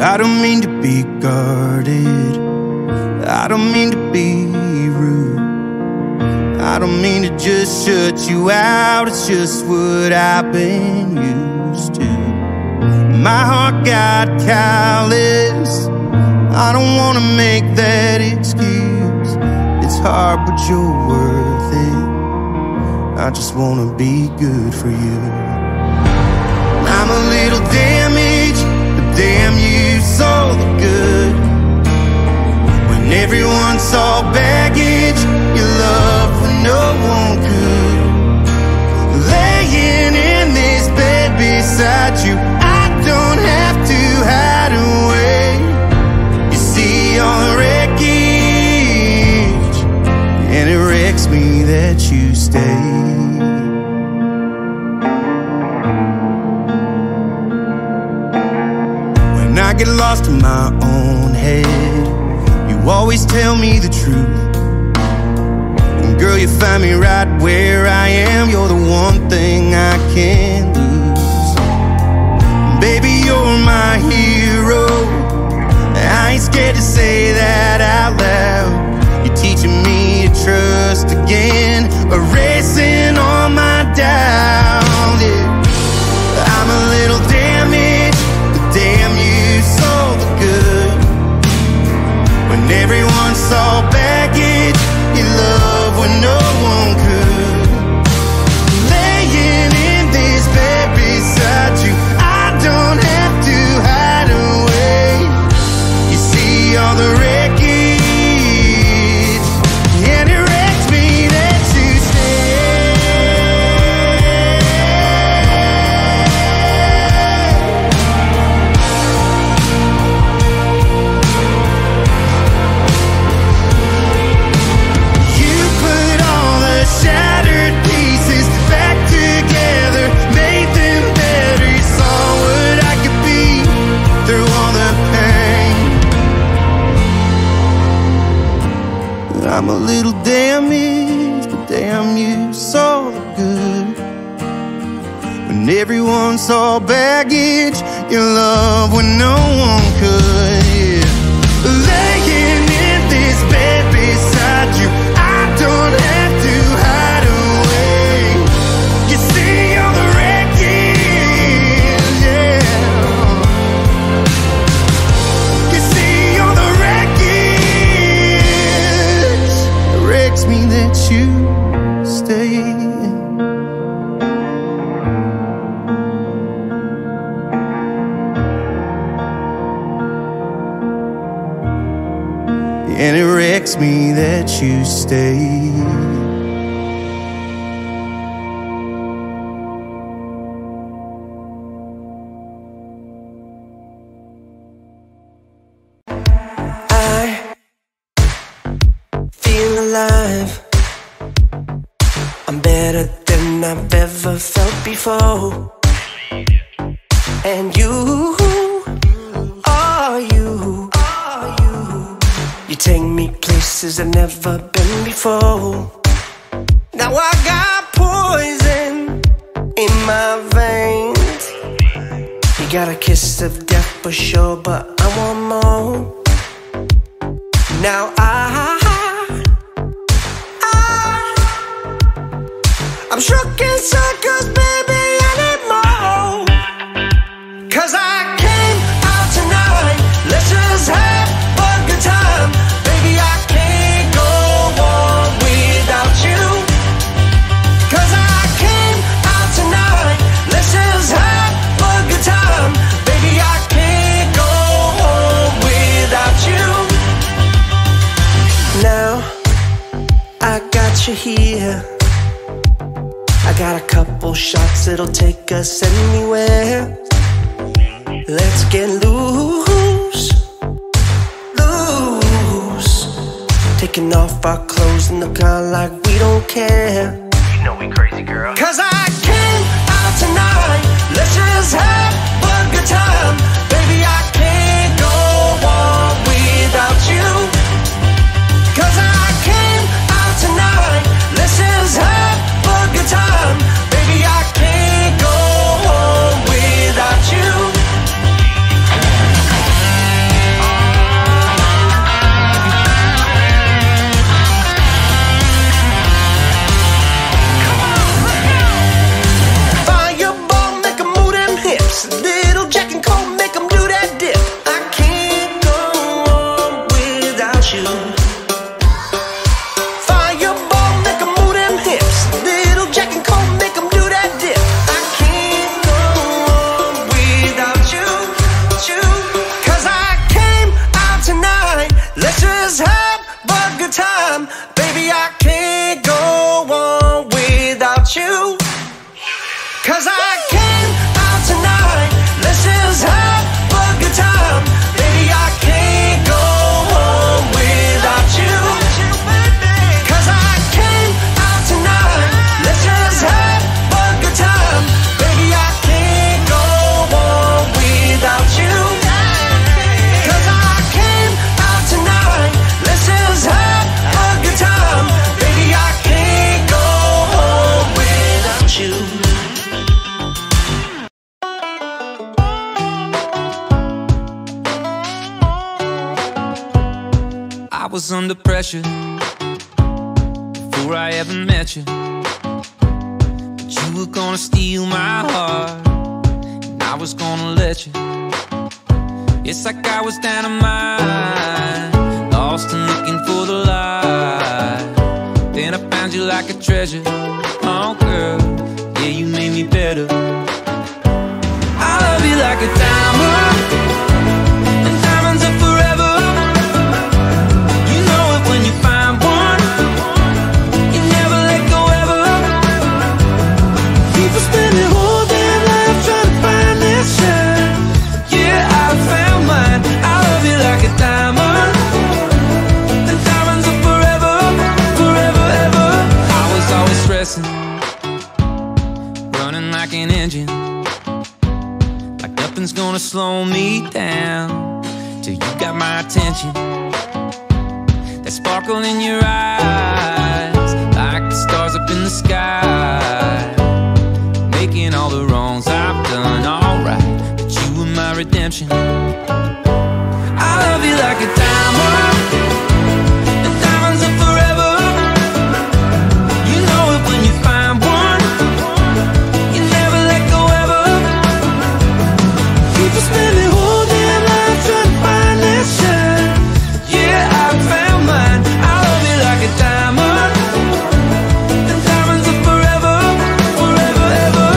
I don't mean to be guarded, I don't mean to be rude, I don't mean to just shut you out. It's just what I've been used to. My heart got callous, I don't wanna make that excuse. It's hard but you're worth it, I just wanna be good for you. I'm a little damaged, but damn you saw the good. When everyone saw baggage, your love when no one could. Laying in this bed beside you, I don't have to hide away. You see all the wreckage, and it wrecks me that you stay. I get lost in my own head, you always tell me the truth. And girl, you find me right where I am. You're the one thing I can't lose. Baby, you're my hero, I ain't scared to say that out loud. You're teaching me to trust again, erasing all my doubt. Yeah. I'm a little damaged, but damn you saw the good. When everyone saw baggage, you love when no one could. Laying in this bed beside you, I don't have to hide away. You see all the wreckage, and it wrecks me that you shattered pieces back together, made them better. You saw what I could be through all the pain. I'm a little damaged, but damn you saw the good. When everyone saw baggage, your love when no one could. Yeah. Laying in this bed beside you, I don't have to hide away. You see all the wreckage, yeah. You see all the wreckage. It wrecks me that you stay. And it wrecks me that you stay. I feel alive, I'm better than I've ever felt before. And you are you. You take me places I've never been before. Now I got poison in my veins. You got a kiss of death for sure, but I want more. Now I'm shook in circles, baby, I need more. 'Cause I came out tonight, let's just have a good time. Baby, I can't go on without you. 'Cause I came out tonight, let's just have a good time. Baby, I can't go on without you. Now I got you here, I got a couple shots that'll take us anywhere. Let's get loose, loose. Taking off our clothes in the car like we don't care. You know we crazy, girl. 'Cause I came out tonight, let's just have a good time. Baby, I can't go on without you. 'Cause I came out tonight, let's just have a good time. Baby, I can't go on without you. was under pressure before I ever met you. But you were gonna steal my heart, and I was gonna let you. It's like I was dynamite, lost and looking for the light. Then I found you like a treasure. Oh girl, yeah, you made me better. I love you like a diamond, and diamonds are forever. You know it when you find one, you never let go ever. People spend their whole damn life trying to find their shine. Yeah, I found mine. I love you like a diamond, and diamonds are forever, forever, ever. I was always stressing, running like an engine, like nothing's gonna slow me down till you got my attention. That sparkle in your eyes, like the stars up in the sky, making all the wrongs I've done alright. But you were my redemption. I love you like a diamond, and diamonds are forever. You know it when you find one, you never let go ever. People spend their whole damn life trying to find their shine. Yeah, I found mine. I love you like a diamond, and diamonds are forever, forever, ever.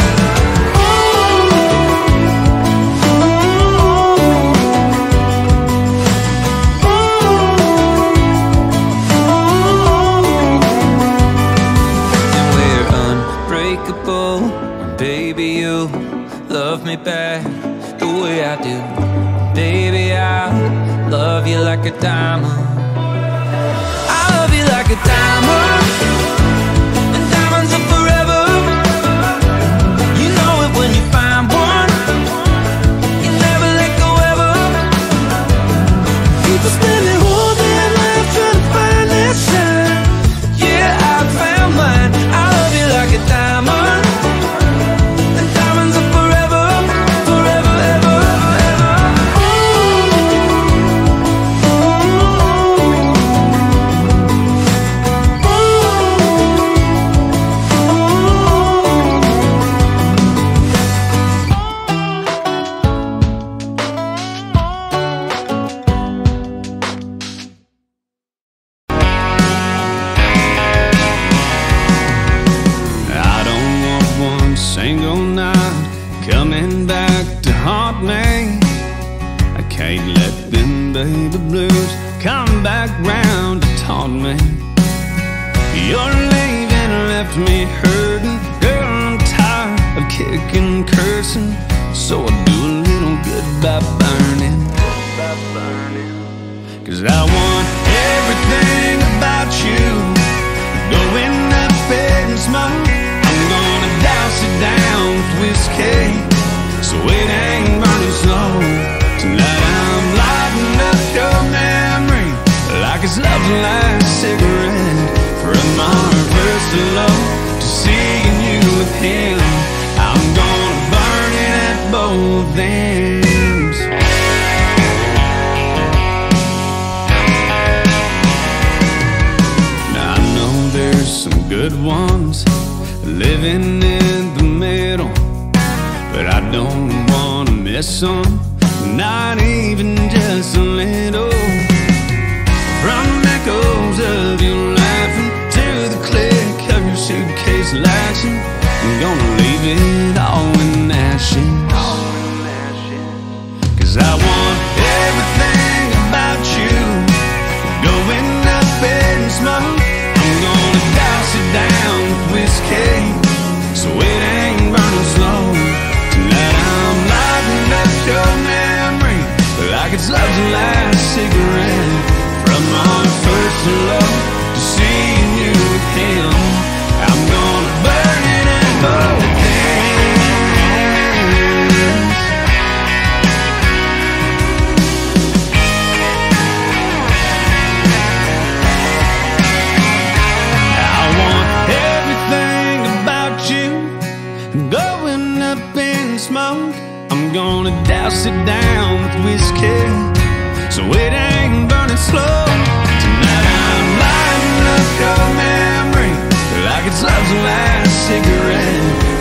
And we're unbreakable, baby, you love me back the way I do. Baby, I love you like a diamond. I love you like a diamond, and diamonds are forever. You know it when you find one, you never let go ever. People spend their whole damn life trying to find their shine. Yeah, I found mine. I love you like a diamond, and diamonds are forever, forever, ever, ever. I don't want one single night coming back to haunt me. I can't let them baby blues come back round to taunt me. You're leaving, left me hurting. Girl, I'm tired of kicking and cursing, so I'll do a little goodbye burning. 'Cause I want everything about you. Going up in smoke, I'm gonna douse it down with whiskey, so it ain't burning slow. Tonight I'm lighting up your memory like it's love's last cigarette. From our first love to seeing you with him, I'm gonna burn it at both ends. Now I know there's some good ones living in the middle, but I don't wanna miss them, not even just a little. From echoes of you laughing to the click of your suitcase latching, I'm gonna leave it all in ashes. 'Cause I want everything about you. Going up in smoke, I'm gonna douse it down with whiskey, so it ain't burning slow. Tonight I'm lighting up your memory like it's love's last cigarette. From our first love to seeing you with him, I'm gonna burn it at both ends. I want everything about you. Going up in smoke, I'm gonna douse it down with whiskey, so it ain't burning slow. stuck of memory, like it's love's last cigarette.